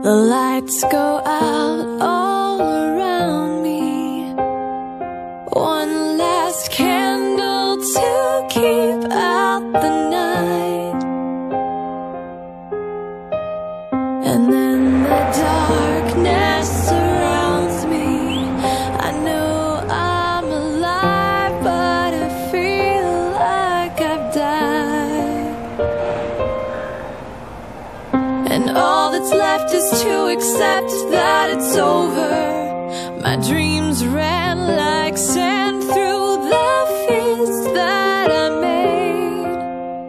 The lights go out all around me. One last candle to keep out the night, and then the darkness surrounds me. I know I'm alive, but I feel like I've died. And all that's left is to accept that it's over. My dreams ran like sand through the feast that I made.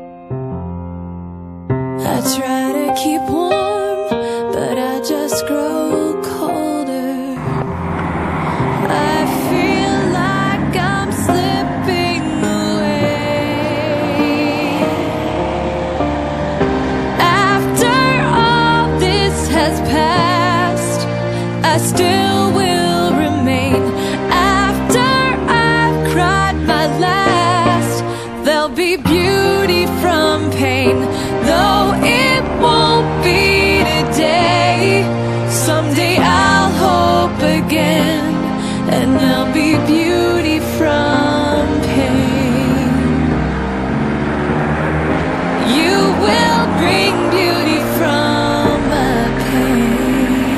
I try to keep warm, but I just grow colder. I feel like I'm slipping away. After all this has passed, I still will remain. After I've cried my last, there'll be beauty from pain. Though it won't be today, someday I'll hope again, and there'll be beauty from pain. You will bring beauty from my pain.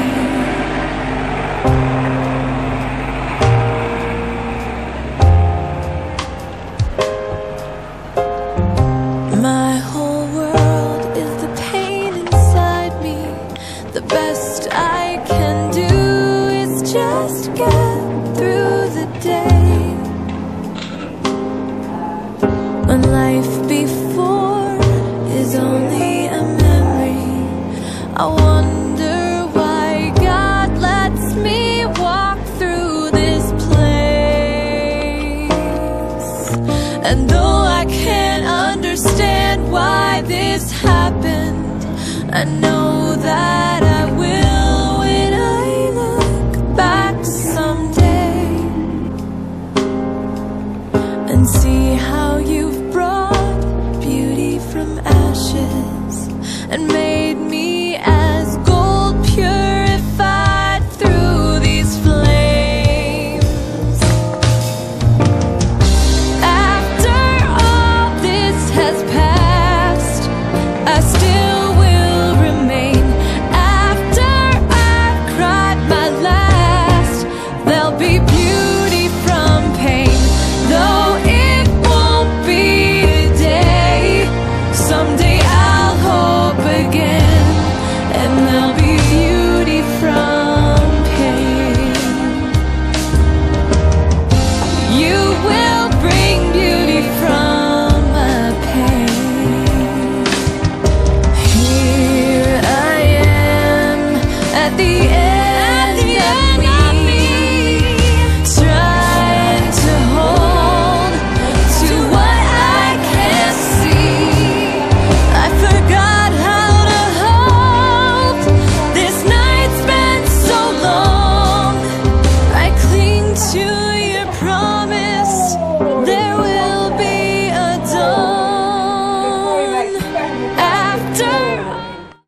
My whole world is the pain inside me. The best I can do is just get through the day. When life before is only a memory, I wonder why God lets me walk through this place. And though I can't understand why this happened, I know that I will when I look back someday and see how you've brought beauty from ashes and made